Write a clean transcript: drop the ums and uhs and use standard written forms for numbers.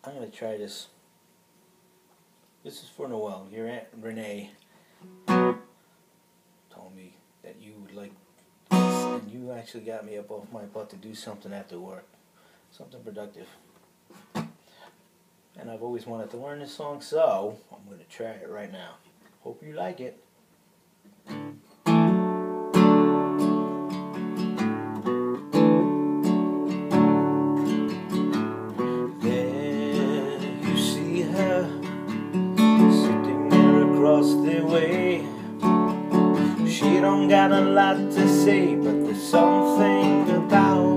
I'm gonna try this. This is for Noelle. Your Aunt Renee told me that you would like this, and you actually got me up off my butt to do something after work. Something productive. And I've always wanted to learn this song, so I'm gonna try it right now. Hope you like it. Across the way, she don't got a lot to say, but there's something about